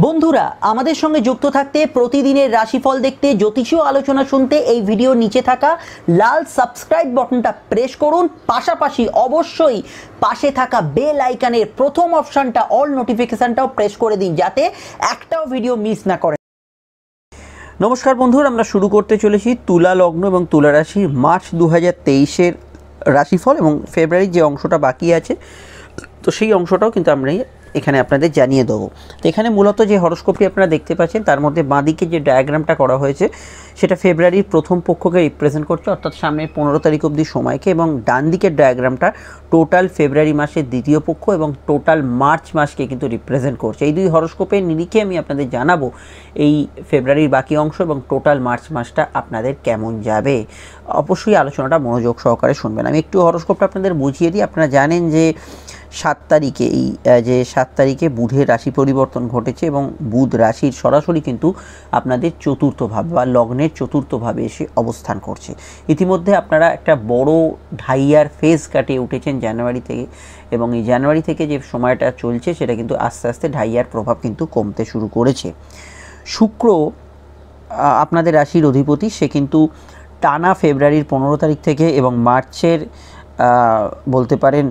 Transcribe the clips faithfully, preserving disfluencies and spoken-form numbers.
বন্ধুরা আমাদের সঙ্গে যুক্ত থাকতে প্রতিদিনের রাশিফল দেখতে জ্যোতিষীয় আলোচনা শুনতে এই ভিডিওর নিচে থাকা লাল সাবস্ক্রাইব বাটনটা প্রেস করুন। পাশাপাশি অবশ্যই পাশে থাকা বেল আইকনের প্রথম অপশনটা অল নোটিফিকেশনটাও প্রেস করে দিন যাতে একটাও ভিডিও মিস না করেন। নমস্কার বন্ধুরা, আমরা শুরু করতে চলেছি তুলা লগ্ন এবং তুলা রাশি মার্চ দু হাজার তেইশের রাশিফল এবং ফেব্রুয়ারির যে অংশটা বাকি আছে তো সেই অংশটাও কিন্তু আমরা এখানে আপনাদের জানিয়ে দেবো। তো এখানে মূলত যে হরোস্কোপটি আপনারা দেখতে পাচ্ছেন তার মধ্যে বাঁদিকে যে ডায়াগ্রামটা করা হয়েছে সেটা ফেব্রুয়ারির প্রথম পক্ষকে রিপ্রেজেন্ট করছে, অর্থাৎ সামনের পনেরো তারিখ অবধি সময়কে, এবং ডান দিকের ডায়াগ্রামটা টোটাল ফেব্রুয়ারি মাসের দ্বিতীয় পক্ষ এবং টোটাল মার্চ মাসকে কিন্তু রিপ্রেজেন্ট করছে। এই দুই হরোস্কোপের নিরিখে আমি আপনাদের জানাবো এই ফেব্রুয়ারির বাকি অংশ এবং টোটাল মার্চ মাসটা আপনাদের কেমন যাবে। অবশ্যই আলোচনাটা মনোযোগ সহকারে শুনবেন। আমি একটু হরোস্কোপটা আপনাদের বুঝিয়ে দিই। আপনারা জানেন যে সাত তারিখে এই যে সাত তারিখে বুধের রাশি পরিবর্তন ঘটেছে এবং বুধ রাশির সরাসরি কিন্তু আপনাদের চতুর্থভাবে বা লগ্নের চতুর্থভাবে এসে অবস্থান করছে। ইতিমধ্যে আপনারা একটা বড় ঢাইয়ার ফেজ কাটিয়ে উঠেছেন জানুয়ারি থেকে, এবং এই জানুয়ারি থেকে যে সময়টা চলছে সেটা কিন্তু আস্তে আস্তে ঢাইয়ার প্রভাব কিন্তু কমতে শুরু করেছে। শুক্র আপনাদের রাশির অধিপতি, সে কিন্তু টানা ফেব্রুয়ারির পনেরো তারিখ থেকে এবং মার্চের বলতে পারেন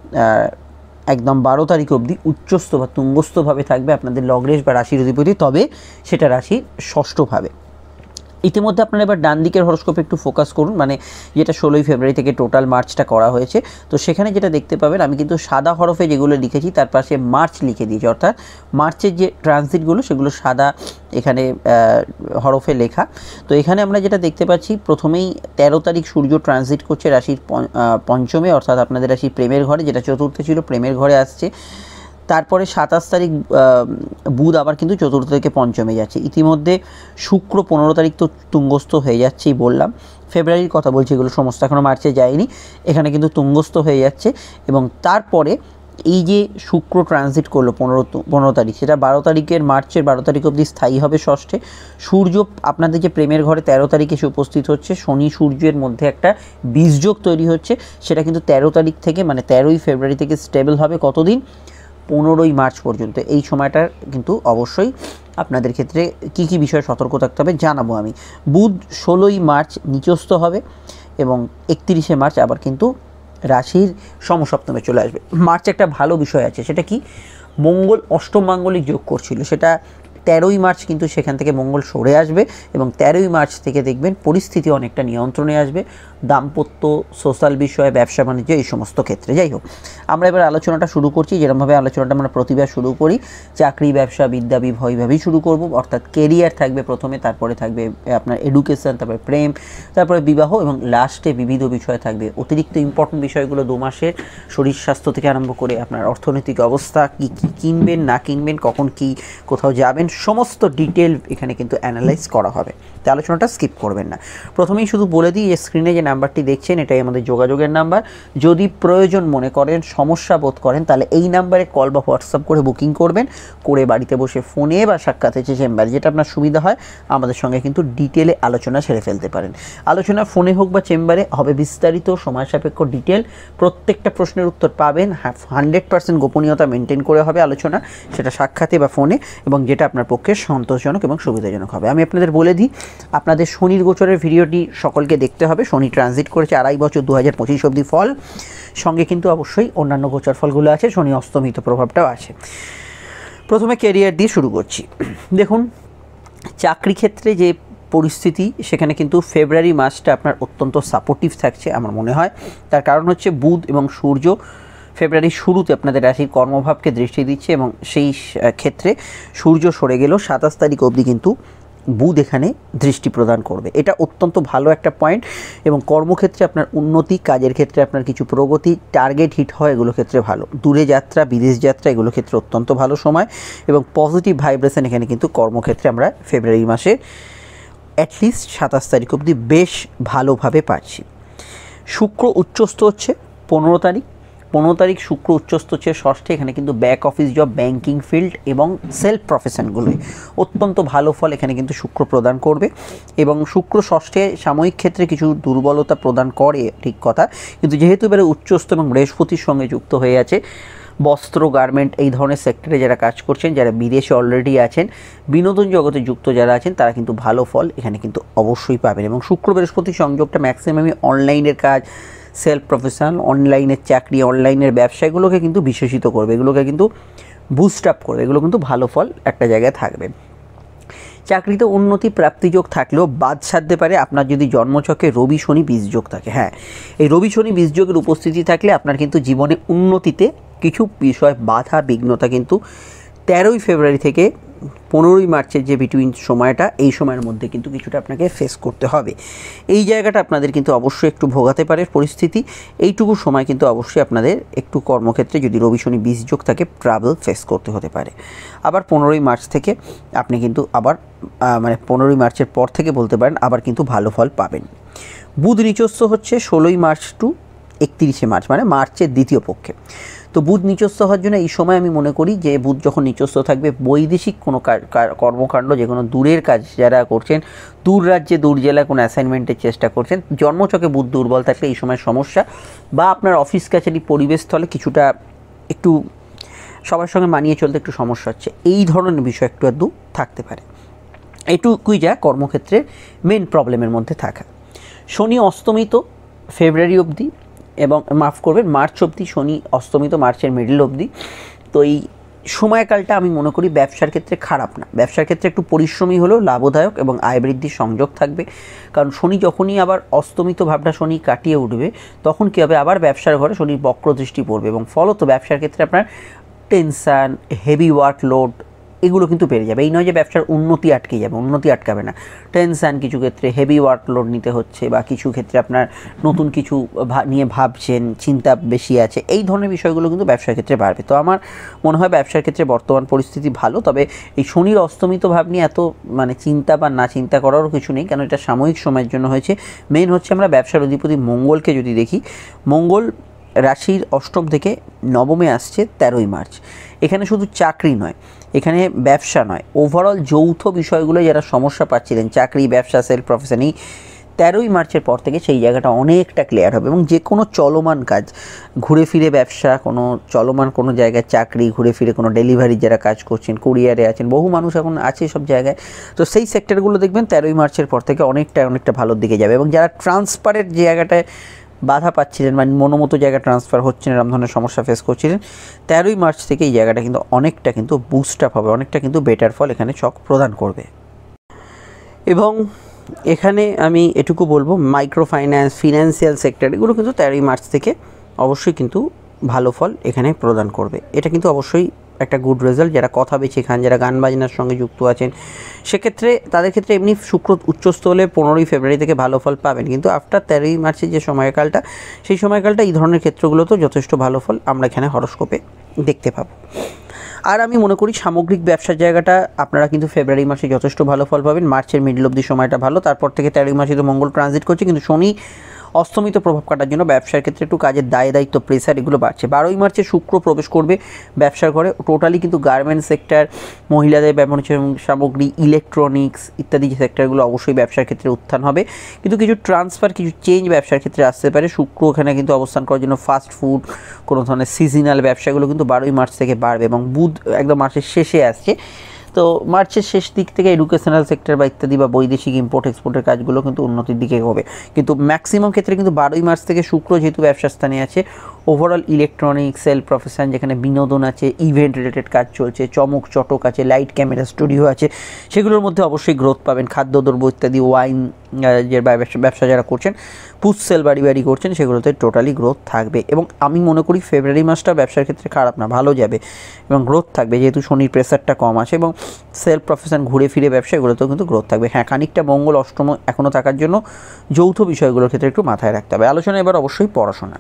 একদম বারো তারিখ অবধি উচ্চস্থ বা তুঙ্গস্থভাবে থাকবে আপনাদের লগ্নেশ বা রাশির অধিপতি, তবে সেটা রাশির ষষ্ঠভাবে। ইতিমধ্যে আপনারা এবার ডান দিকের হরোস্কোপে একটু ফোকাস করুন, মানে যেটা ষোলোই ফেব্রুয়ারি থেকে টোটাল মার্চটা করা হয়েছে। তো সেখানে যেটা দেখতে পাবেন, আমি কিন্তু সাদা হরফে যেগুলো লিখেছি তার পাশে মার্চ লিখে দিয়েছি, অর্থাৎ মার্চের যে ট্রানজিটগুলো সেগুলো সাদা এখানে হরফে লেখা। তো এখানে আমরা যেটা দেখতে পাচ্ছি, প্রথমেই তেরো তারিখ সূর্য ট্রানজিট করছে রাশির পঞ্চমে, অর্থাৎ আপনাদের রাশি প্রেমের ঘরে, যেটা চতুর্থে ছিল প্রেমের ঘরে আসছে। তারপরে সাতাশ তারিখ বুধ আবার কিন্তু চতুর্থ থেকে পঞ্চমে যাচ্ছে। ইতিমধ্যে শুক্র পনেরো তারিখ তো তুঙ্গস্থ হয়ে যাচ্ছেই বললাম, ফেব্রুয়ারির কথা বলছি, এগুলো সমস্ত এখনও মার্চে যায়নি, এখানে কিন্তু তুঙ্গস্থ হয়ে যাচ্ছে। এবং তারপরে এই যে শুক্র ট্রানজিট করলো পনেরো পনেরো তারিখ, সেটা বারো তারিখের মার্চের বারো তারিখ অবধি স্থায়ী হবে ষষ্ঠে। সূর্য আপনাদের যে প্রেমের ঘরে তেরো তারিখে এসে উপস্থিত হচ্ছে, শনি সূর্যের মধ্যে একটা বীজযোগ তৈরি হচ্ছে, সেটা কিন্তু তেরো তারিখ থেকে মানে তেরোই ফেব্রুয়ারি থেকে স্টেবল হবে কতদিন, পনেরোই মার্চ পর্যন্ত। এই সময়টা কিন্তু অবশ্যই আপনাদের ক্ষেত্রে কি কি বিষয়ে সতর্ক থাকতে হবে জানাবো আমি। বুধ ষোলোই মার্চ নিচস্থ হবে এবং একত্রিশে মার্চ আবার কিন্তু রাশির সমসপ্তমে চলে আসবে। মার্চ একটা ভালো বিষয় আছে, সেটা কি, মঙ্গল অষ্টম মাঙ্গলিক যোগ করছিল, সেটা তেরোই মার্চ কিন্তু সেখান থেকে মঙ্গল সরে আসবে এবং তেরোই মার্চ থেকে দেখবেন পরিস্থিতি অনেকটা নিয়ন্ত্রণে আসবে, দাম্পত্য, সোশ্যাল বিষয়, ব্যবসা বাণিজ্য, এই সমস্ত ক্ষেত্রে। যাই হোক, আমরা এবার আলোচনাটা শুরু করছি যেরকমভাবে আলোচনাটা আমরা প্রতিবার শুরু করি, চাকরি, ব্যবসা, বিদ্যা, বিবাহ এইভাবেই শুরু করব। অর্থাৎ কেরিয়ার থাকবে প্রথমে, তারপরে থাকবে আপনার এডুকেশন, তারপরে প্রেম, তারপরে বিবাহ এবং লাস্টে বিবিধ বিষয় থাকবে। অতিরিক্ত ইম্পর্টেন্ট বিষয়গুলো দু মাসের শরীর স্বাস্থ্য থেকে আরম্ভ করে আপনার অর্থনৈতিক অবস্থা, কী কী কিনবেন না কিনবেন, কখন কি কোথাও যাবেন, সমস্ত ডিটেল এখানে কিন্তু অ্যানালাইজ করা হবে। তো আলোচনাটা স্কিপ করবেন না। প্রথমেই শুধু বলে দিই, যে স্ক্রিনে যে নাম্বারটি দেখছেন এটাই আমাদের যোগাযোগের নাম্বার। যদি প্রয়োজন মনে করেন, সমস্যা বোধ করেন, তাহলে এই নাম্বারে কল বা হোয়াটসঅ্যাপ করে বুকিং করবেন, করে বাড়িতে বসে ফোনে বা সাক্ষাৎ হচ্ছে চেম্বারে, যেটা আপনার সুবিধা হয়, আমাদের সঙ্গে কিন্তু ডিটেলে আলোচনা সেরে ফেলতে পারেন। আলোচনা ফোনে হোক বা চেম্বারে হবে বিস্তারিত, সময় সাপেক্ষ, ডিটেল, প্রত্যেকটা প্রশ্নের উত্তর পাবেন, হান্ড্রেড পার্সেন্ট গোপনীয়তা মেনটেন করে হবে আলোচনা, সেটা সাক্ষাতে বা ফোনে, এবং যেটা আপনার পক্ষে সন্তোষজনক এবং সুবিধাজনক হবে। আমি আপনাদের বলে দিই, আপনাদের শনির গোচরের ভিডিওটি সকলকে দেখতে হবে। শনি ট্রানজিট করেছে আড়াই বছর দু হাজার পঁচিশ অবধি ফল, সঙ্গে কিন্তু অবশ্যই অন্যান্য গোচর ফলগুলো আছে, শনি অস্তমিত প্রভাবটাও আছে। প্রথমে ক্যারিয়ার দিয়ে শুরু করছি। দেখুন, চাকরি ক্ষেত্রে যে পরিস্থিতি, সেখানে কিন্তু ফেব্রুয়ারি মাসটা আপনার অত্যন্ত সাপোর্টিভ থাকছে আমার মনে হয়। তার কারণ হচ্ছে বুধ এবং সূর্য ফেব্রুয়ারির শুরুতে আপনাদের রাশির কর্মভাবকে দৃষ্টি দিচ্ছে এবং সেই ক্ষেত্রে সূর্য সরে গেলেও সাতাশ তারিখ অবধি কিন্তু বুধ এখানে দৃষ্টি প্রদান করবে। এটা অত্যন্ত ভালো একটা পয়েন্ট, এবং কর্মক্ষেত্রে আপনার উন্নতি, কাজের ক্ষেত্রে আপনার কিছু প্রগতি, টার্গেট হিট হয়, এগুলো ক্ষেত্রে ভালো। দূরে যাত্রা, বিদেশ যাত্রা, এগুলো ক্ষেত্রে অত্যন্ত ভালো সময় এবং পজিটিভ ভাইব্রেশন এখানে কিন্তু কর্মক্ষেত্রে আমরা ফেব্রুয়ারি মাসে অ্যাটলিস্ট সাতাশ তারিখ অবধি বেশ ভালোভাবে পাচ্ছি। শুক্র উচ্চস্থ হচ্ছে পনেরো তারিখ পনেরো তারিখ শুক্র উচ্চস্থ হচ্ছে ষষ্ঠে, এখানে কিন্তু back office job, banking field এবং সেলফ প্রফেশনগুলোই অত্যন্ত ভালো ফল এখানে কিন্তু শুক্র প্রদান করবে। এবং শুক্র ষষ্ঠে সাময়িক ক্ষেত্রে কিছু দুর্বলতা প্রদান করে, ঠিক কথা, কিন্তু যেহেতু এবারে উচ্চস্থ এবং বৃহস্পতির সঙ্গে যুক্ত হয়ে আছে, বস্ত্র, গার্মেন্ট এই ধরনের সেক্টরে যারা কাজ করছেন, যারা বিদেশে অলরেডি আছেন, বিনোদন জগতে যুক্ত যারা আছেন, তারা কিন্তু ভালো ফল এখানে কিন্তু অবশ্যই পাবেন। এবং শুক্র বৃহস্পতি সংযোগটা ম্যাক্সিমামই অনলাইনের কাজ, সেলফ প্রফেশন, অনলাইনের চাকরি, অনলাইনের ব্যবসা, এগুলোকে কিন্তু বিশেষিত করবে, এগুলোকে কিন্তু বুস্ট আপ করবে, এগুলো কিন্তু ভালো ফল একটা জায়গায় থাকবে। চাকরিতে উন্নতি প্রাপ্তিযোগ থাকলেও বাদ সাধতে পারে আপনার যদি জন্মছকে রবি শনি বীজযোগ থাকে। হ্যাঁ, এই রবি শনি বীজযোগের উপস্থিতি থাকলে আপনার কিন্তু জীবনে উন্নতিতে কিছু বিষয় বাধা বিঘ্নতা কিন্তু তেরোই ফেব্রুয়ারি থেকে পনেরোই মার্চের যে বিটুইন সময়টা, এই সময়ের মধ্যে কিন্তু কিছুটা আপনাকে ফেস করতে হবে। এই জায়গাটা আপনাদের কিন্তু অবশ্যই একটু ভোগাতে পারে পরিস্থিতি, এইটুকু সময় কিন্তু অবশ্যই আপনাদের একটু কর্মক্ষেত্রে যদি রবি শনি বীজযোগ থাকে ট্রাভেল ফেস করতে হতে পারে। আবার পনেরোই মার্চ থেকে আপনি কিন্তু আবার মানে পনেরোই মার্চের পর থেকে বলতে পারেন আবার কিন্তু ভালো ফল পাবেন। বুধ নিচস্থ হচ্ছে ষোলোই মার্চ টু একত্রিশে মার্চ, মানে মার্চের দ্বিতীয় পক্ষে। তো বুধ নিচস্থ হওয়ার জন্য এই সময় আমি মনে করি যে বুধ যখন নিচস্থ থাকবে, বৈদেশিক কোনো কর্মকাণ্ড, যে কোনো দূরের কাজ যারা করছেন, দূর রাজ্যে দূর জেলায় কোনো অ্যাসাইনমেন্টের চেষ্টা করছেন, জন্মছকে বুধ দুর্বল থাকলে এই সময় সমস্যা, বা আপনার অফিস কাছারি পরিবেশ স্থলে কিছুটা একটু সবার সঙ্গে মানিয়ে চলতে একটু সমস্যা হচ্ছে, এই ধরনের বিষয় একটু আধটু থাকতে পারে। এটুকুই যা কর্মক্ষেত্রের মেন প্রবলেমের মধ্যে থাকা। শনি অস্তমিত ফেব্রুয়ারি অবধি, এবং মাফ করবেন মার্চ অবধি, শনি অস্তমিত মার্চের মিডল অবধি। তো এই সময়কালটা আমি মনে করি ব্যবসার ক্ষেত্রে খারাপ না, ব্যবসার ক্ষেত্রে একটু পরিশ্রমী হলেও লাভদায়ক এবং আয় বৃদ্ধির সংযোগ থাকবে। কারণ শনি যখনই আবার অস্তমিত ভাবটা শনি কাটিয়ে উঠবে, তখন কী হবে, আবার ব্যবসার ঘরে শনির বক্র দৃষ্টি পড়বে, এবং ফলত ব্যবসার ক্ষেত্রে আপনার টেনশান, হেভি ওয়ার্কলোড এগুলো কিন্তু বেড়ে যাবে। এই নয় যে ব্যবসার উন্নতি আটকে যাবে, উন্নতি আটকাবে না, টেনশান, কিছু ক্ষেত্রে হেভি ওয়ার্কলোড নিতে হচ্ছে, বা কিছু ক্ষেত্রে আপনার নতুন কিছু নিয়ে ভাবছেন, চিন্তা বেশি আছে, এই ধরনের বিষয়গুলো কিন্তু ব্যবসার ক্ষেত্রে বাড়বে। তো আমার মনে হয় ব্যবসার ক্ষেত্রে বর্তমান পরিস্থিতি ভালো, তবে এই শনির অস্তমিত ভাব নিয়ে এত মানে চিন্তা বা না চিন্তা করারও কিছু নেই, কারণ এটা সাময়িক সময়ের জন্য হয়েছে। মেন হচ্ছে আমরা ব্যবসার অধিপতি মঙ্গলকে যদি দেখি, মঙ্গল রাশির অষ্টম থেকে নবমে আসছে তেরোই মার্চ। এখানে শুধু চাকরি নয়, এখানে ব্যবসা নয়, ওভারঅল যৌথ বিষয়গুলো যারা সমস্যা পাচ্ছিলেন, চাকরি, ব্যবসা, সেলফ প্রফেশন, এই তেরোই মার্চের পর থেকে সেই জায়গাটা অনেকটা ক্লিয়ার হবে। এবং যে কোনো চলমান কাজ, ঘুরে ফিরে ব্যবসা, কোনো চলমান কোনো জায়গায় চাকরি, ঘুরে ফিরে কোনো ডেলিভারি যারা কাজ করছেন, কুরিয়ারে আছেন, বহু মানুষ এখন আছে সব জায়গায়, তো সেই সেক্টরগুলো দেখবেন তেরোই মার্চের পর থেকে অনেকটা অনেকটা ভালোর দিকে যাবে। এবং যারা ট্রান্সফারের জায়গাটায় বাধা পাচ্ছিলেন, মানে মনোমতো জায়গা ট্রান্সফার হচ্ছে না, এরকম ধরনের সমস্যা ফেস করছিলেন, তেরোই মার্চ থেকে এই জায়গাটা কিন্তু অনেকটা কিন্তু বুস্ট আপ হবে, অনেকটা কিন্তু বেটার ফল এখানে চক প্রদান করবে। এবং এখানে আমি এটুকু বলবো, মাইক্রো ফাইন্যান্স, ফিনান্সিয়াল সেক্টর, এগুলো কিন্তু তেরোই মার্চ থেকে অবশ্যই কিন্তু ভালো ফল এখানে প্রদান করবে। এটা কিন্তু অবশ্যই একটা গুড রেজাল্ট। যারা কথা বেছে খান, যারা গান বাজনার সঙ্গে যুক্ত আছেন, সেক্ষেত্রে তাদের ক্ষেত্রে এমনি শুক্র উচ্চস্থ হলে পনেরোই ফেব্রুয়ারি থেকে ভালো ফল পাবেন, কিন্তু আফটার তেরোই মার্চের যে সময়কালটা, সেই সময়কালটা এই ধরনের ক্ষেত্রগুলোতেও যথেষ্ট ভালো ফল আমরা এখানে হরোস্কোপে দেখতে পাবো। আর আমি মনে করি সামগ্রিক ব্যবসার জায়গাটা আপনারা কিন্তু ফেব্রুয়ারি মাসে যথেষ্ট ভালো ফল পাবেন, মার্চের মিডল অবধি সময়টা ভালো, তারপর থেকে তেরোই মাসে তো মঙ্গল ট্রানজিট করছে, কিন্তু শনি অস্তমিত প্রভাব কাটার জন্য ব্যবসার ক্ষেত্রে একটু কাজের দায় দায়িত্ব, প্রেসার এগুলো বাড়ছে। বারোই মার্চে শুক্র প্রবেশ করবে ব্যবসার ঘরে, টোটালি কিন্তু গার্মেন্টস সেক্টর, মহিলাদের ব্যবহার সামগ্রী, ইলেকট্রনিক্স ইত্যাদি যে সেক্টরগুলো অবশ্যই ব্যবসার ক্ষেত্রে উত্থান হবে, কিন্তু কিছু ট্রান্সফার, কিছু চেঞ্জ ব্যবসার ক্ষেত্রে আসতে পারে। শুক্র ওখানে কিন্তু অবস্থান করার জন্য ফাস্ট ফুড, কোনো ধরনের সিজনাল ব্যবসাগুলো কিন্তু বারোই মার্চ থেকে বাড়বে, এবং বুধ একদম মার্চের শেষে আসছে। তো মার্চের শেষ দিক থেকে এডুকেশনাল সেক্টর বা ইত্যাদি বা বৈদেশিক ইম্পোর্ট এক্সপোর্টের কাজগুলো কিন্তু উন্নতির দিকে হবে, কিন্তু ম্যাক্সিমাম ক্ষেত্রে কিন্তু বারোই মার্চ থেকে শুক্র যেহেতু ব্যবসার স্থানে আছে, ওভারঅল ইলেকট্রনিক্স, সেলফ প্রফেশন, যেখানে বিনোদন আছে, ইভেন্ট রিলেটেড কাজ চলছে, চমক চটক আছে, লাইট ক্যামেরা স্টুডিও আছে, সেগুলোর মধ্যে অবশ্যই গ্রোথ পাবেন। খাদ্যদ্রব্য ইত্যাদি, ওয়াইন যে ব্যবসা যারা করছেন, পুষ সেল বাড়ি বাড়ি করছেন, সেগুলোতে টোটালি গ্রোথ থাকবে। এবং আমি মনে করি ফেব্রুয়ারি মাসটা ব্যবসার ক্ষেত্রে খারাপ না, ভালো যাবে এবং গ্রোথ থাকবে, যেহেতু শনির প্রেসারটা কম আছে, এবং সেলফ প্রফেশন, ঘুরে ফিরে ব্যবসা, এগুলোতেও কিন্তু গ্রোথ থাকবে। হ্যাঁ, খানিকটা মঙ্গল অষ্টম এখনও থাকার জন্য যৌথ বিষয়গুলোর ক্ষেত্রে একটু মাথায় রাখতে হবে। আলোচনা এবার অবশ্যই পড়াশোনা।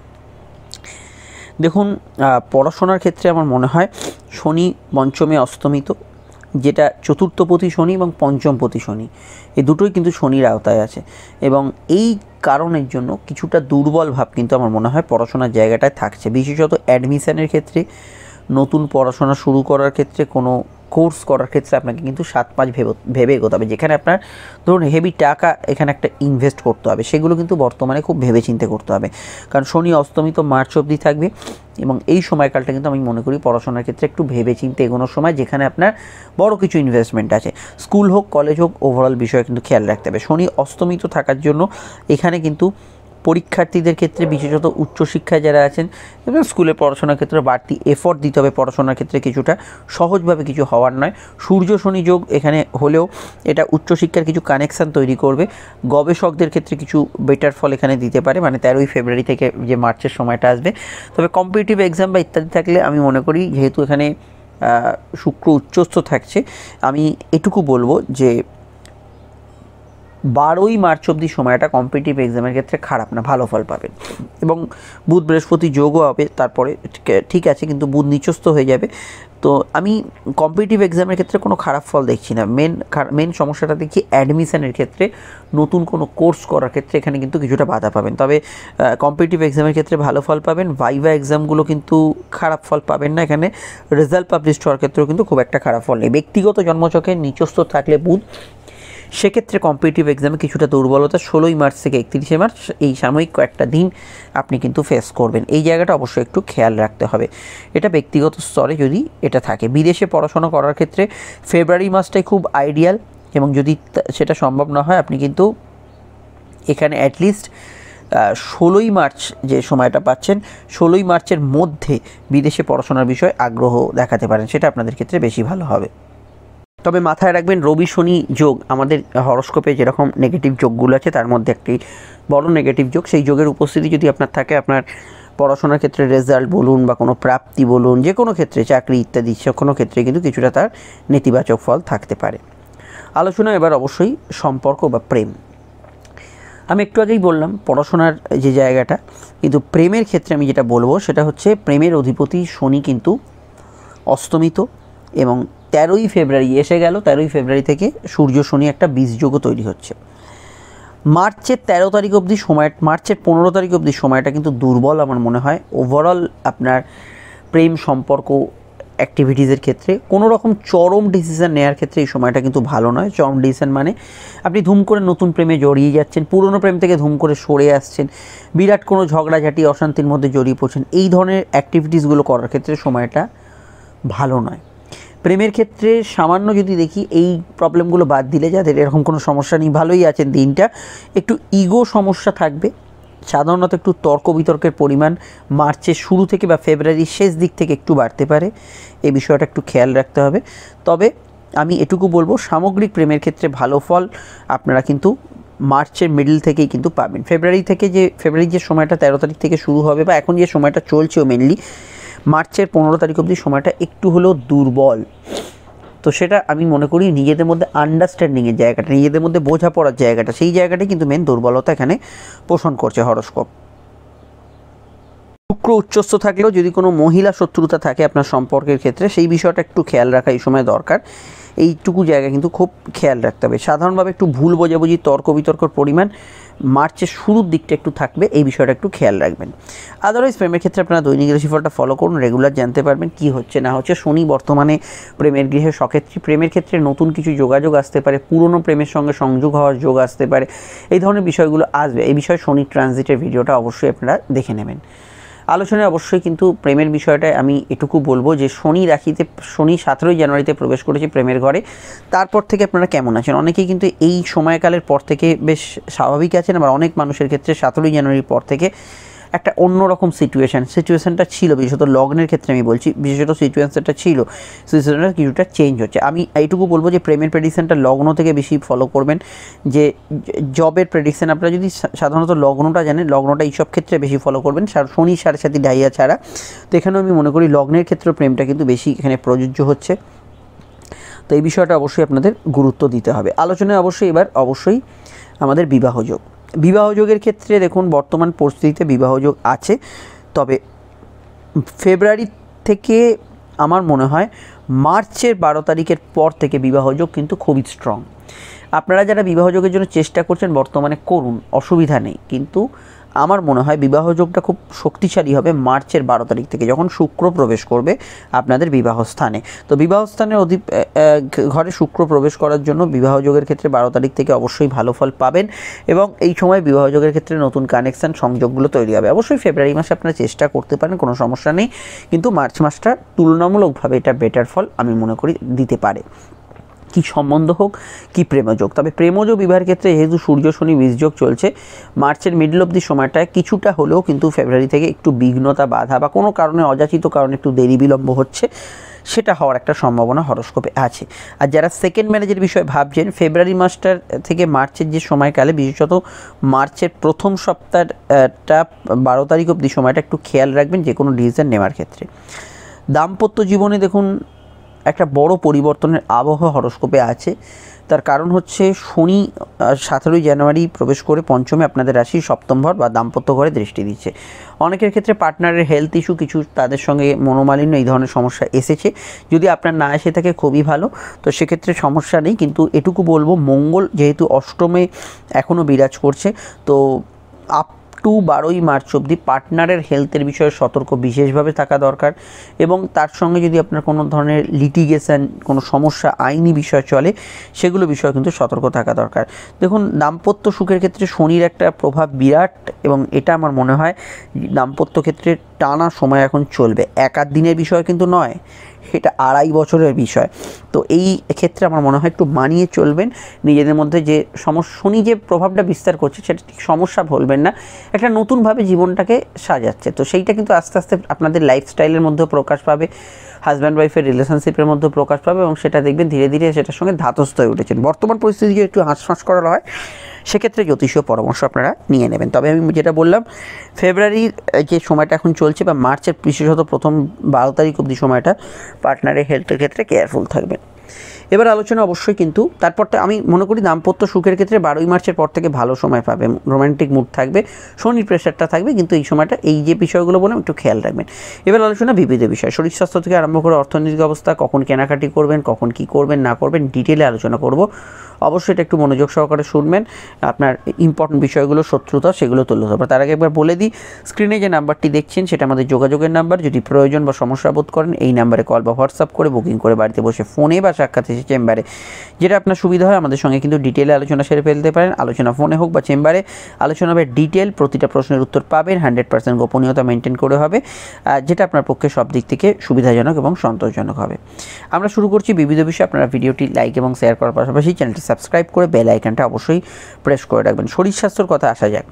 দেখুন, পড়াশোনার ক্ষেত্রে আমার মনে হয় শনি পঞ্চমে অস্তমিত, যেটা চতুর্থপতি শনি এবং পঞ্চমপতি শনি, এই দুটোই কিন্তু শনির আওতায় আছে, এবং এই কারণের জন্য কিছুটা দুর্বল ভাব কিন্তু আমার মনে হয় পড়াশোনার জায়গাটায় থাকছে, বিশেষত অ্যাডমিশনের ক্ষেত্রে, নতুন পড়াশোনা শুরু করার ক্ষেত্রে, কোনো কোর্স করার ক্ষেত্রে আপনাকে কিন্তু সাত পাঁচ ভেবে ভেবে এগোতে হবে। যেখানে আপনার ধরুন হেভি টাকা এখানে একটা ইনভেস্ট করতে হবে, সেগুলো কিন্তু বর্তমানে খুব ভেবে চিন্তে করতে হবে, কারণ শনি অস্তমিত মার্চ অবধি থাকবে এবং এই সময়কালটা কিন্তু আমি মনে করি পড়াশোনার ক্ষেত্রে একটু ভেবে চিন্তে এগোনোর সময়, যেখানে আপনার বড় কিছু ইনভেস্টমেন্ট আছে, স্কুল হোক কলেজ হোক ওভারঅল বিষয়ে কিন্তু খেয়াল রাখতে হবে। শনি অস্তমিত থাকার জন্য এখানে কিন্তু পরীক্ষার্থীদের ক্ষেত্রে বিশেষত উচ্চশিক্ষায় যারা আছেন এবং স্কুলে পড়াশোনার ক্ষেত্রে বাড়তি এফোর্ট দিতে হবে, পড়াশোনার ক্ষেত্রে কিছুটা সহজভাবে কিছু হওয়ার নয়। সূর্য শনি যোগ এখানে হলেও এটা উচ্চশিক্ষার কিছু কানেকশান তৈরি করবে, গবেষকদের ক্ষেত্রে কিছু বেটার ফল এখানে দিতে পারে, মানে তেরোই ফেব্রুয়ারি থেকে যে মার্চের সময়টা আসবে। তবে কম্পিটিটিভ এক্সাম বা ইত্যাদি থাকলে আমি মনে করি যেহেতু এখানে শুক্র উচ্চস্থ থাকছে, আমি এটুকু বলবো যে বারোই মার্চ অবধি সময়টা কম্পিটিটিভ এক্সামের ক্ষেত্রে খারাপ না, ভালো ফল পাবেন। এবং বুধ বৃহস্পতি যোগও হবে তারপরে, ঠিক আছে, কিন্তু বুধ নিচস্থ হয়ে যাবে। তো আমি কম্পিটিটিভ এক্সামের ক্ষেত্রে কোনো খারাপ ফল দেখছি না। মেন মেন সমস্যাটা দেখছি অ্যাডমিশনের ক্ষেত্রে, নতুন কোনো কোর্স করার ক্ষেত্রে এখানে কিন্তু কিছুটা বাধা পাবেন। তবে কম্পিটিটিভ এক্সামের ক্ষেত্রে ভালো ফল পাবেন। ভাইভা এক্সামগুলো কিন্তু খারাপ ফল পাবেন না, এখানে রেজাল্ট পাবলিশ হওয়ার ক্ষেত্রেও কিন্তু খুব একটা খারাপ ফল নেই। ব্যক্তিগত জন্মছকে নিচস্থ থাকলে বুধ, সেক্ষেত্রে কম্পিটিটিভ এক্সামে কিছুটা দুর্বলতা ষোলোই মার্চ থেকে একত্রিশে মার্চ এই সাময়িক কয়েকটা দিন আপনি কিন্তু ফেস করবেন। এই জায়গাটা অবশ্যই একটু খেয়াল রাখতে হবে, এটা ব্যক্তিগত স্তরে যদি এটা থাকে। বিদেশে পড়াশোনা করার ক্ষেত্রে ফেব্রুয়ারি মাসটাই খুব আইডিয়াল, এবং যদি সেটা সম্ভব না হয় আপনি কিন্তু এখানে অ্যাটলিস্ট ষোলোই মার্চ যে সময়টা পাচ্ছেন, ষোলোই মার্চের মধ্যে বিদেশে পড়াশোনার বিষয়ে আগ্রহ দেখাতে পারেন, সেটা আপনাদের ক্ষেত্রে বেশি ভালো হবে। তবে মাথায় রাখবেন রবি শনি যোগ আমাদের হরোস্কোপে যেরকম নেগেটিভ যোগগুলো আছে তার মধ্যে একটি বড় নেগেটিভ যোগ। সেই যোগের উপস্থিতি যদি আপনার থাকে, আপনার পড়াশোনার ক্ষেত্রে রেজাল্ট বলুন বা কোনো প্রাপ্তি বলুন, যে কোনো ক্ষেত্রে চাকরি ইত্যাদি সে কোনো ক্ষেত্রে কিন্তু কিছুটা তার নেতিবাচক ফল থাকতে পারে। আলোচনা এবার অবশ্যই সম্পর্ক বা প্রেম। আমি একটু আগেই বললাম পড়াশোনার যে জায়গাটা, কিন্তু প্রেমের ক্ষেত্রে আমি যেটা বলবো সেটা হচ্ছে প্রেমের অধিপতি শনি কিন্তু অস্তমিত, এবং তেরোই ফেব্রুয়ারি এসে গেল। তেরোই ফেব্রুয়ারি থেকে সূর্য শনি একটা বীজযোগও তৈরি হচ্ছে। মার্চের তেরো তারিখ অবধি সময়, মার্চের পনেরো তারিখ অবধি সময়টা কিন্তু দুর্বল আমার মনে হয়। ওভারঅল আপনার প্রেম সম্পর্ক অ্যাক্টিভিটিসের ক্ষেত্রে কোনো রকম চরম ডিসিশান নেওয়ার ক্ষেত্রে এই সময়টা কিন্তু ভালো নয়। চরম ডিসিশান মানে আপনি ধুম করে নতুন প্রেমে জড়িয়ে যাচ্ছেন, পুরনো প্রেম থেকে ধুম করে সরে আসছেন, বিরাট কোনো ঝগড়াঝাটি অশান্তির মধ্যে জড়িয়ে পড়ছেন, এই ধরনের অ্যাক্টিভিটিসগুলো করার ক্ষেত্রে সময়টা ভালো নয়। প্রেমের ক্ষেত্রে সামান্য যদি দেখি, এই প্রবলেমগুলো বাদ দিলে যাদের এরকম কোনো সমস্যা নেই, ভালোই আছেন। দিনটা একটু ইগো সমস্যা থাকবে, সাধারণত একটু তর্ক বিতর্কের পরিমাণ মার্চের শুরু থেকে বা ফেব্রুয়ারির শেষ দিক থেকে একটু বাড়তে পারে, এই বিষয়টা একটু খেয়াল রাখতে হবে। তবে আমি এটুকু বলবো সামগ্রিক প্রেমের ক্ষেত্রে ভালো ফল আপনারা কিন্তু মার্চের মিডল থেকেই কিন্তু পাবেন। ফেব্রুয়ারি থেকে যে ফেব্রুয়ারির যে সময়টা তেরো তারিখ থেকে শুরু হবে বা এখন যে সময়টা চলছেও মেনলি মার্চের পনেরো তারিখ অবধি সময়টা একটু হলেও দুর্বল। তো সেটা আমি মনে করি নিজেদের মধ্যে আন্ডারস্ট্যান্ডিংয়ের জায়গাটা, নিজেদের মধ্যে বোঝাপড়ার জায়গাটা, সেই জায়গাটাই কিন্তু মেন দুর্বলতা এখানে পোষণ করছে হরোস্কোপ। শুক্র উচ্চস্থ থাকলেও যদি কোনো মহিলা শত্রুতা থাকে আপনার সম্পর্কের ক্ষেত্রে, সেই বিষয়টা একটু খেয়াল রাখা এই সময় দরকার। এইটুকু জায়গা কিন্তু খুব খেয়াল রাখতে হবে। সাধারণভাবে একটু ভুল বোঝাবুঝি তর্ক বিতর্কর পরিমাণ মার্চের শুরুর দিকটা একটু থাকবে, এই বিষয়টা একটু খেয়াল রাখবেন। আদারওয়াইজ প্রেমের ক্ষেত্রে আপনারা দৈনিক রাশিফলটা ফলো করুন, রেগুলার জানতে পারবেন কি হচ্ছে না হচ্ছে। শনি বর্তমানে প্রেমের গৃহে সক্ষেত্রী, প্রেমের ক্ষেত্রে নতুন কিছু যোগাযোগ আসতে পারে, পুরনো প্রেমের সঙ্গে সংযোগ হওয়ার যোগ আসতে পারে, এই ধরনের বিষয়গুলো আসবে। এই বিষয়ে শনি ট্রানজিটের ভিডিওটা অবশ্যই আপনারা দেখে নেবেন। আলোচনায় অবশ্যই কিন্তু প্রেমের বিষয়টায় আমি এটুকু বলবো যে শনি রাশিতে, শনি সতেরোই জানুয়ারিতে প্রবেশ করেছে প্রেমের ঘরে। তারপর থেকে আপনারা কেমন আছেন? অনেকেই কিন্তু এই সময়কালের পর থেকে বেশ স্বাভাবিক আছেন, আবার অনেক মানুষের ক্ষেত্রে সতেরোই জানুয়ারির পর থেকে একটা অন্যরকম সিচুয়েশান সিচুয়েশানটা ছিল, বিশেষত লগ্নের ক্ষেত্রে আমি বলছি, বিশেষত সিচুয়েশানটা ছিল, সিচুয়েশানটা কিছুটা চেঞ্জ হচ্ছে। আমি এইটুকু বলবো যে প্রেমের প্রেডিকশানটা লগ্ন থেকে বেশি ফলো করবেন। যে জবের প্রেডিকশান আপনারা যদি সাধারণত লগ্নটা জানেন, লগ্নটা এইসব ক্ষেত্রে বেশি ফলো করবেন, শনি সাড়ে সাথী ডাইয়া ছাড়া। তো এখানেও আমি মনে করি লগ্নের ক্ষেত্রেও প্রেমটা কিন্তু বেশি এখানে প্রযোজ্য হচ্ছে। তো এই বিষয়টা অবশ্যই আপনাদের গুরুত্ব দিতে হবে। আলোচনায় অবশ্যই এবার অবশ্যই আমাদের বিবাহযোগ। বিবাহযোগের ক্ষেত্রে দেখুন বর্তমান পরিস্থিতিতে বিবাহযোগ আছে, তবে ফেব্রুয়ারি থেকে আমার মনে হয় মার্চের বারো তারিখের পর থেকে বিবাহযোগ কিন্তু খুবই স্ট্রং। আপনারা যারা বিবাহযোগের জন্য চেষ্টা করছেন বর্তমানে করুন, অসুবিধা নেই, কিন্তু আমার মনে হয় বিবাহ যোগটা খুব শক্তিশালী হবে মার্চের বারো তারিখ থেকে, যখন শুক্র প্রবেশ করবে আপনাদের বিবাহ স্থানে। তো বিবাহ স্থানের অধি ঘরে শুক্র প্রবেশ করার জন্য বিবাহ যোগের ক্ষেত্রে বারো তারিখ থেকে অবশ্যই ভালো ফল পাবেন, এবং এই সময় বিবাহ যোগের ক্ষেত্রে নতুন কানেকশান সংযোগগুলো তৈরি হবে। অবশ্যই ফেব্রুয়ারি মাসে আপনারা চেষ্টা করতে পারেন, কোনো সমস্যা নেই, কিন্তু মার্চ মাসটা তুলনামূলকভাবে এটা বেটার ফল আমি মনে করি দিতে পারে। কি সম্বন্ধ হোক কি প্রেমযোগ, তবে প্রেমযোগ বিবাহের ক্ষেত্রে যেহেতু সূর্য শনি বীজযোগ চলছে, মার্চের মিডল অব্দি সময়টায় কিছুটা হলেও কিন্তু ফেব্রুয়ারি থেকে একটু বিঘ্নতা বাধা বা কোনো কারণে অযাচিত কারণে একটু দেরি বিলম্ব হচ্ছে, সেটা হওয়ার একটা সম্ভাবনা হরস্কোপে আছে। আর যারা সেকেন্ড ম্যারেজের বিষয়ে ভাবছেন, ফেব্রুয়ারি মাসটার থেকে মার্চের যে সময়কালে, বিশেষত মার্চের প্রথম সপ্তাহটা বারো তারিখ অবধি সময়টা একটু খেয়াল রাখবেন যে কোনো ডিসিশন নেওয়ার ক্ষেত্রে। দাম্পত্য জীবনে দেখুন একটা বড় পরিবর্তনের আবহাওয়া হরস্কোপে আছে। তার কারণ হচ্ছে শনি সতেরোই জানুয়ারি প্রবেশ করে পঞ্চমে আপনাদের রাশি সপ্তম ঘর বা দাম্পত্য ঘরে দৃষ্টি দিচ্ছে। অনেকের ক্ষেত্রে পার্টনারের হেলথ ইস্যু, কিছু তাদের সঙ্গে মনোমালিন্য, এই ধরনের সমস্যা এসেছে। যদি আপনার না এসে থাকে খুবই ভালো, তো সেক্ষেত্রে সমস্যা নেই। কিন্তু এটুকু বলবো, মঙ্গল যেহেতু অষ্টমে এখনও বিরাজ করছে, তো আপ টু বারোই মার্চ অবধি পার্টনারের হেলথের বিষয়ে সতর্ক বিশেষভাবে থাকা দরকার, এবং তার সঙ্গে যদি আপনার কোনো ধরনের লিটিগেশন, কোনো সমস্যা, আইনি বিষয় চলে, সেগুলো বিষয়ে কিন্তু সতর্ক থাকা দরকার। দেখুন, দাম্পত্য সুখের ক্ষেত্রে শনির একটা প্রভাব বিরাট, এবং এটা আমার মনে হয় দাম্পত্য ক্ষেত্রে টানা সময় এখন চলবে, এক আধ দিনের বিষয় কিন্তু নয়, এটা আড়াই বছরের বিষয়। তো এই ক্ষেত্রে আমার মনে হয় একটু মানিয়ে চলবেন নিজেদের মধ্যে। যে সমস্যা শনি যে প্রভাবটা বিস্তার করছে, সেটা ঠিক সমস্যা বলবেন না, একটা নতুনভাবে জীবনটাকে সাজাচ্ছে। তো সেইটা কিন্তু আস্তে আস্তে আপনাদের লাইফস্টাইলের মধ্যেও প্রকাশ পাবে, হাজব্যান্ড ওয়াইফের রিলেশনশিপের মধ্যেও প্রকাশ পাবে, এবং সেটা দেখবেন ধীরে ধীরে সেটার সঙ্গে ধাতস্থ হয়ে উঠেছেন। বর্তমান পরিস্থিতি যদি একটু হাঁসফাঁস করা হয়, সেক্ষেত্রে জ্যোতিষীয় পরামর্শ আপনারা নিয়ে নেবেন। তবে আমি যেটা বললাম, ফেব্রুয়ারির যে সময়টা এখন চলছে বা মার্চের বিশেষত প্রথম বারো তারিখ অবধি সময়টা পার্টনারের হেলথের ক্ষেত্রে কেয়ারফুল থাকবেন। এবার আলোচনা অবশ্যই কিন্তু তারপরটা আমি মনে করি দাম্পত্য সুখের ক্ষেত্রে বারোই মার্চের পর থেকে ভালো সময় পাবে, রোম্যান্টিক মুড থাকবে, শনির প্রেশারটা থাকবে, কিন্তু এই সময়টা এই যে বিষয়গুলো বললাম একটু খেয়াল রাখবেন। এবার আলোচনা বিবিধ বিষয়, শরীর স্বাস্থ্য থেকে আরম্ভ করে অর্থনৈতিক অবস্থা, কখন কেনাকাটি করবেন, কখন কি করবেন না করবেন, ডিটেলে আলোচনা করব। অবশ্যই এটা একটু মনোযোগ সহকারে শুনবেন, আপনার ইম্পর্টেন্ট বিষয়গুলো, শত্রুতা, সেগুলো তুলে ধরবো। তার আগে একবার বলে দিই, স্ক্রিনে যে নাম্বারটি দেখছেন সেটা আমাদের যোগাযোগের নাম্বার। যদি প্রয়োজন বা সমস্যা বোধ করেন, এই নাম্বারে কল বা হোয়াটসঅ্যাপ করে বুকিং করে বাড়িতে বসে ফোনে বা সাক্ষাৎ এসে চেম্বারে, যেটা আপনার সুবিধা হয়, আমাদের সঙ্গে কিন্তু ডিটেলে আলোচনা সেরে ফেলতে পারেন। আলোচনা ফোনে হোক বা চেম্বারে, আলোচনা হবে ডিটেল, প্রতিটা প্রশ্নের উত্তর পাবেন, হান্ড্রেড পার্সেন্ট গোপনীয়তা মেনটেন করে হবে, যেটা আপনার পক্ষে সব দিক থেকে সুবিধাজনক এবং সন্তোষজনক হবে। আমরা শুরু করছি বিবিধ বিষয়। আপনারা ভিডিওটি লাইক এবং শেয়ার করার পাশাপাশি চ্যানেলটি সাবস্ক্রাইব করে বেল আইকনটা অবশ্যই প্রেস করে রাখবেন। শরীর স্বাস্থ্যের কথা আসা যাক।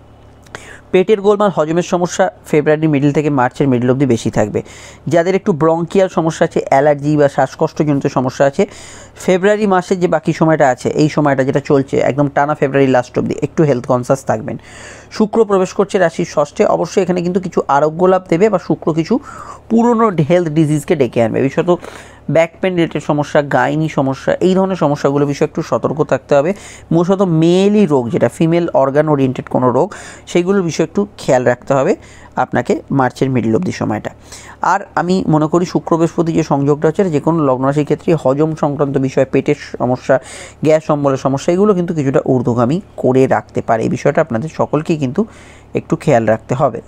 পেটের গোলমাল, হজমের সমস্যা ফেব্রুয়ারি মিডল থেকে মার্চের মিডল অবধি বেশি থাকবে। যাদের একটু ব্রঙ্কিয়াল সমস্যা আছে, অ্যালার্জি বা শ্বাসকষ্টজনিত সমস্যা আছে, ফেব্রুয়ারি মাসের যে বাকি সময়টা আছে, এই সময়টা যেটা চলছে একদম টানা ফেব্রুয়ারি লাস্ট অবধি, একটু হেলথ কনসাস থাকবেন। শুক্র প্রবেশ করছে রাশির ষষ্ঠে, অবশ্যই এখানে কিন্তু কিছু আরোগ্য লাভ দেবে, বা শুক্র কিছু পুরনো হেলথ ডিজিজকে ডেকে আনবে। বিশেষত ব্যাক পেন রিলেটেড সমস্যা, গাইনি সমস্যা, এই ধরনের সমস্যাগুলো বিষয়ে একটু সতর্ক থাকতে হবে। মূলত মেলই রোগ, যেটা ফিমেল অর্গান ওরিয়েন্টেড কোনো রোগ, সেইগুলোর বিষয়ে একটু খেয়াল রাখতে হবে আপনাকে মার্চের মিডল অবধি সময়টা। আর আমি মনে করি শুক্র বৃহস্পতি যে সংযোগটা হচ্ছে, যে কোনো লগ্ন রাশির ক্ষেত্রে হজম সংক্রান্ত বিষয়, পেটের সমস্যা, গ্যাস অম্বলের সমস্যা, এগুলো কিন্তু কিছুটা ঊর্ধ্বগামী করে রাখতে পারে। এই বিষয়টা আপনাদের সকলকেই কিন্তু একটু খেয়াল রাখতে হবে।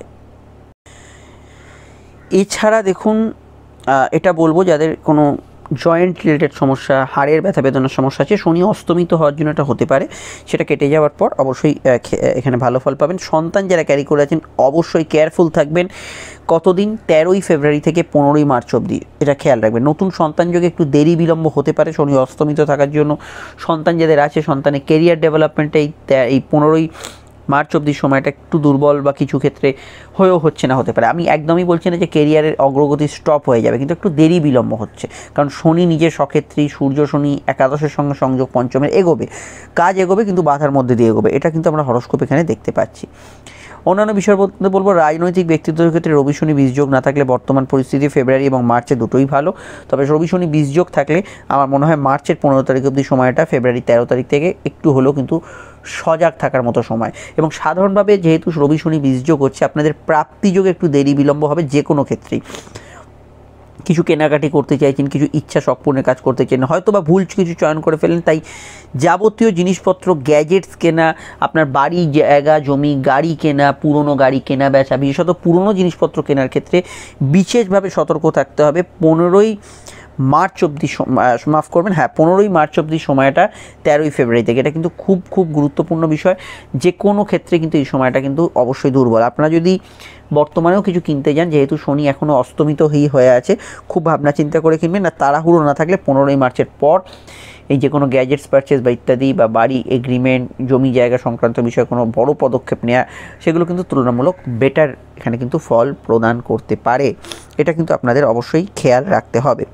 এছাড়া দেখুন, এটা বলবো যাদের কোনো জয়েন্ট রিলেটেড সমস্যা, হাড়ের ব্যথা বেদনার সমস্যা আছে, শনি অস্তমিত হওয়ার জন্য এটা হতে পারে, সেটা কেটে যাওয়ার পর অবশ্যই এখানে ভালো ফল পাবেন। সন্তান যারা ক্যারি করে আছেন অবশ্যই কেয়ারফুল থাকবেন। কতদিন? তেরোই ফেব্রুয়ারি থেকে পনেরোই মার্চ অবধি, এটা খেয়াল রাখবেন। নতুন সন্তান যোগে একটু দেরি বিলম্ব হতে পারে শনি অস্তমিত থাকার জন্য। সন্তান যাদের আছে, সন্তানের কেরিয়ার ডেভেলপমেন্টে এই এই পনেরোই মার্চ অবধি সময়টা একটু দুর্বল বা কিছু ক্ষেত্রে হয়েও হচ্ছে না, হতে পারে। আমি একদমই বলছি না যে কেরিয়ারের অগ্রগতি স্টপ হয়ে যাবে, কিন্তু একটু দেরি বিলম্ব হচ্ছে, কারণ শনি নিজের সক্ষেত্রী, সূর্য শনি একাদশের সঙ্গে সংযোগ পঞ্চমের, এগোবে, কাজ এগোবে, কিন্তু বাধার মধ্যে দিয়ে এগোবে, এটা কিন্তু আমরা হরস্কোপ এখানে দেখতে পাচ্ছি। অন্যান্য বিষয়ের মধ্যে বলবো, রাজনৈতিক ব্যক্তিত্বের ক্ষেত্রে রবি শনি বীজযোগ না থাকলে বর্তমান পরিস্থিতি ফেব্রুয়ারি এবং মার্চে দুটোই ভালো। তবে রবি শনি বীজযোগ থাকলে আমার মনে হয় মার্চের পনেরো তারিখ অবধি সময়টা ফেব্রুয়ারি তেরো তারিখ থেকে একটু হলেও কিন্তু সজাগ থাকার মতো সময়। এবং সাধারণভাবে যেহেতু রবি শনি বীজযোগ হচ্ছে, আপনাদের প্রাপ্তিযোগে একটু দেরি বিলম্ব হবে যে কোনো ক্ষেত্রেই। কিছু কেনাকাটি করতে চাইছেন, কিছু ইচ্ছা শখ পূরণের কাজ করতে চান, হয়তো বা ভুল কিছু চয়ন করে ফেলেন, তাই যাবতীয় জিনিসপত্র গ্যাজেটস কেনা, আপনার বাড়ি জায়গা জমি গাড়ি কেনা, পুরনো গাড়ি কেনা বেচা, বিশেষত পুরনো জিনিসপত্র কেনার ক্ষেত্রে বিশেষভাবে সতর্ক থাকতে হবে। পনেরোই মার্চ অবধি, মাফ করবেন, হ্যাঁ পনেরোই মার্চ অবধি সময়টা তেরোই ফেব্রুয়ারি থেকে, এটা কিন্তু খুব খুব গুরুত্বপূর্ণ বিষয়। যে কোনো ক্ষেত্রে কিন্তু এই সময়টা কিন্তু অবশ্যই দুর্বল। আপনারা যদি বর্তমানেও কিছু কিনতে যান, যেহেতু শনি এখনও অস্তমিত হয়ে আছে, খুব ভাবনা চিন্তা করে কিনবেন। আর তাড়াহুড়ো না থাকলে পনেরোই মার্চের পর এই যে কোনো গ্যাজেটস পারচেস বা ইত্যাদি বা বাড়ি এগ্রিমেন্ট, জমি জায়গা সংক্রান্ত বিষয়ে কোনো বড় পদক্ষেপ নেওয়া, সেগুলো কিন্তু তুলনামূলক বেটার এখানে কিন্তু ফল প্রদান করতে পারে। এটা কিন্তু আপনাদের অবশ্যই খেয়াল রাখতে হবে।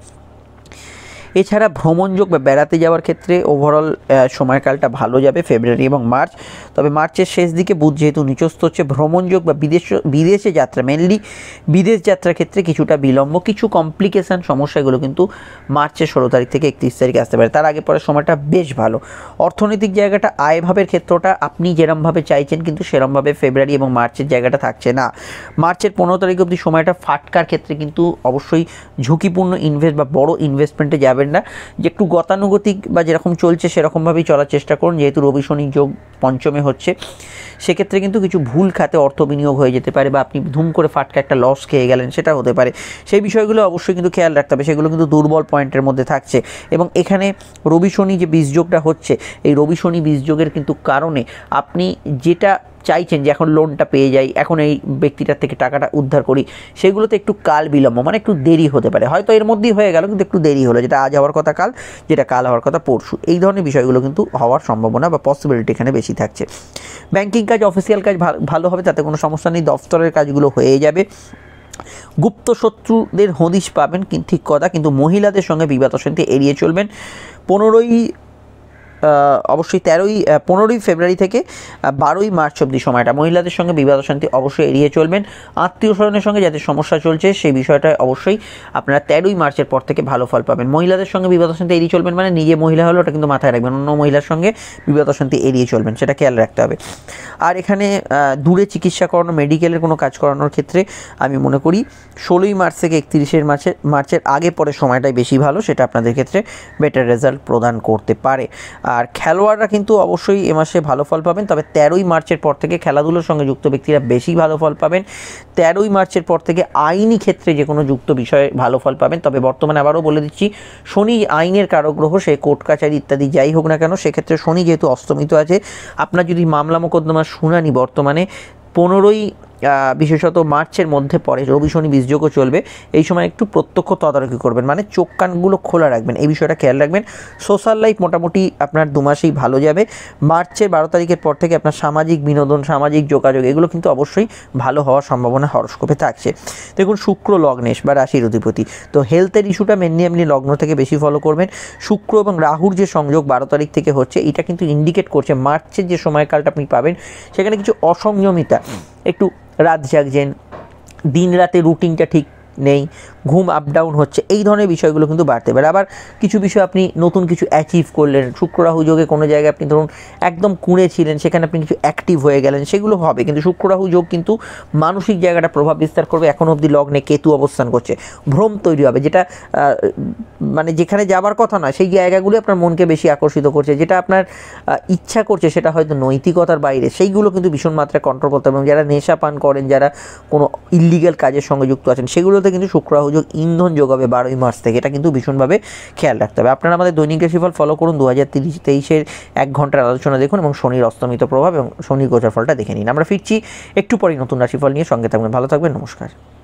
এছাড়া ভ্রমণযোগ বা বেড়াতে যাওয়ার ক্ষেত্রে ওভারঅল সময়কালটা ভালো যাবে ফেব্রুয়ারি এবং মার্চ। তবে মার্চের শেষ দিকে বুধ যেহেতু নিচস্থ হচ্ছে, ভ্রমণযোগ বা বিদেশ বিদেশে যাত্রা, মেনলি বিদেশ যাত্রার ক্ষেত্রে কিছুটা বিলম্ব, কিছু কমপ্লিকেশান সমস্যাগুলো কিন্তু মার্চের ষোলো তারিখ থেকে একত্রিশ তারিখে আসতে পারে। তার আগে পরে সময়টা বেশ ভালো। অর্থনৈতিক জায়গাটা, আয়ভাবের ক্ষেত্রটা আপনি যেরমভাবে চাইছেন কিন্তু সেরমভাবে ফেব্রুয়ারি এবং মার্চের জায়গাটা থাকছে না। মার্চের পনেরো তারিখ অবধি সময়টা ফাটকার ক্ষেত্রে কিন্তু অবশ্যই ঝুঁকিপূর্ণ ইনভেস্ট বা বড় ইনভেস্টমেন্টে যাবেন না, যে একটু গতানুগতিক বা যেরকম চলছে সেরকমভাবেই চলার চেষ্টা করুন। যেহেতু রবি শনি যোগ পঞ্চমে হচ্ছে, সেক্ষেত্রে কিন্তু কিছু ভুল খাতে অর্থ বিনিয়োগ হয়ে যেতে পারে, বা আপনি ধুম করে ফাটকা একটা লস খেয়ে গেলেন, সেটা হতে পারে। সেই বিষয়গুলো অবশ্যই কিন্তু খেয়াল রাখতে হবে, সেগুলো কিন্তু দুর্বল পয়েন্টের মধ্যে থাকছে। এবং এখানে রবি শনি যে বীজযোগটা হচ্ছে, এই রবি শনি বীজযোগের কিন্তু কারণে আপনি যেটা চাইছেন যে এখন লোনটা পেয়ে যাই, এখন এই ব্যক্তিটার থেকে টাকাটা উদ্ধার করি, সেগুলোতে একটু কাল বিলম্ব, মানে একটু দেরি হতে পারে। হয়তো এর মধ্যেই হয়ে গেল, কিন্তু একটু দেরি হলো, যেটা আজ হওয়ার কথা কাল, যেটা কাল হওয়ার কথা পরশু, এই ধরনের বিষয়গুলো কিন্তু হওয়ার সম্ভাবনা বা পসিবিলিটি এখানে বেশি থাকছে। ব্যাংকিং কাজ, অফিসিয়াল কাজ ভালো হবে, তাতে কোনো সমস্যা নেই। দফতরের কাজগুলো হয়ে যাবে। গুপ্ত শত্রুদের হদিশ পাবেন, ঠিক কথা, কিন্তু মহিলাদের সঙ্গে বিবাদ অশান্তি এড়িয়ে চলবেন। পনেরোই অবশ্যই তেরোই পনেরোই ফেব্রুয়ারি থেকে বারোই মার্চ অবধি সময়টা মহিলাদের সঙ্গে বিবাদ অশান্তি অবশ্যই এড়িয়ে চলবেন। আত্মীয় স্বজনের সঙ্গে যাদের সমস্যা চলছে সেই বিষয়টা অবশ্যই আপনারা তেরোই মার্চের পর থেকে ভালো ফল পাবেন। মহিলাদের সঙ্গে বিবাদ অশান্তি এড়িয়ে চলবেন, মানে নিজে মহিলা হলো ওটা কিন্তু মাথায় রাখবেন, অন্য মহিলার সঙ্গে বিবাদ অশান্তি এড়িয়ে চলবেন, সেটা খেয়াল রাখতে হবে। আর এখানে দূরে চিকিৎসা করানো, মেডিকেলের কোনো কাজ করানোর ক্ষেত্রে আমি মনে করি ষোলোই মার্চ থেকে একত্রিশের মার্চের মার্চের আগে পরে সময়টাই বেশি ভালো, সেটা আপনাদের ক্ষেত্রে বেটার রেজাল্ট প্রদান করতে পারে। আর খেলোয়াড়রা কিন্তু অবশ্যই এ মাসে ভালো ফল পাবেন, তবে তেরোই মার্চের পর থেকে খেলাধুলোর সঙ্গে যুক্ত ব্যক্তিরা বেশি ভালো ফল পাবেন। তেরোই মার্চের পর থেকে আইনি ক্ষেত্রে যে কোনো যুক্ত বিষয়ে ভালো ফল পাবেন। তবে বর্তমানে আবারও বলে দিচ্ছি, শনি আইনের কারক গ্রহ, সে কোর্ট কাছারি ইত্যাদি যাই হোক না কেন, সেক্ষেত্রে শনি যেহেতু অস্তমিত আছে, আপনার যদি মামলা মোকদ্দমার শুনানি বর্তমানে পনেরোই বিশেষত মার্চের মধ্যে পরে রবি শনি বীজযোগও চলবে, এই সময় একটু প্রত্যক্ষ তদারকি করবেন, মানে চোখ কানগুলো খোলা রাখবেন, এই বিষয়টা খেয়াল রাখবেন। সোশ্যাল লাইফ মোটামুটি আপনার দু মাসেই ভালো যাবে। মার্চের বারো তারিখের পর থেকে আপনার সামাজিক বিনোদন, সামাজিক যোগাযোগ, এগুলো কিন্তু অবশ্যই ভালো হওয়ার সম্ভাবনা হরস্কোপে থাকছে। দেখুন শুক্র লগ্নেশ বা রাশির অধিপতি, তো হেলথের ইস্যুটা মেনলি আপনি লগ্ন থেকে বেশি ফলো করবেন। শুক্র এবং রাহুর যে সংযোগ বারো তারিখ থেকে হচ্ছে, এটা কিন্তু ইন্ডিকেট করছে মার্চের যে সময়কালটা আপনি পাবেন সেখানে কিছু অসংযমিতা, একটু রাত জাগছেন, দিন রাতে রুটিনটা ঠিক নেই, ঘুম আপ ডাউন হচ্ছে, এই ধরনের বিষয়গুলো কিন্তু বাড়তে পারে। আবার কিছু বিষয় আপনি নতুন কিছু অ্যাচিভ করলেন, শুক্র রাহু যোগে কোনো জায়গায় আপনি ধরুন একদম কুঁড়ে ছিলেন, সেখানে আপনি কিছু অ্যাক্টিভ হয়ে গেলেন, সেগুলো হবে। কিন্তু শুক্র রাহু যোগ কিন্তু মানসিক জায়গাটা প্রভাব বিস্তার করবে। এখন অবধি লগ্নে কেতু অবস্থান করছে, ভ্রম তৈরি হবে, যেটা মানে যেখানে যাবার কথা নয় সেই জায়গাগুলো আপনার মনকে বেশি আকর্ষিত করছে, যেটা আপনার ইচ্ছা করছে সেটা হয়তো নৈতিকতার বাইরে, সেইগুলো কিন্তু ভীষণ মাত্রায় কন্ট্রোল করতে হবে। এবং যারা নেশা পান করেন, যারা কোনো ইললিগ্যাল কাজের সঙ্গে যুক্ত আছেন, সেগুলোতে কিন্তু শুক্র রাহু যোগ ইন্ধন যোগাবে বারোই মার্চ থেকে, এটা কিন্তু ভীষণভাবে খেয়াল রাখতে হবে। আপনারা আমাদের দৈনিক রাশিফল ফলো করুন, দু হাজার তিরিশ তেইশের এক ঘন্টার আলোচনা দেখুন এবং শনির অস্তমিত প্রভাব এবং শনির গোচর ফলটা দেখে নিন। আমরা ফিরছি একটু পরেই নতুন রাশিফল নিয়ে, সঙ্গে থাকবেন, ভালো থাকবেন, নমস্কার।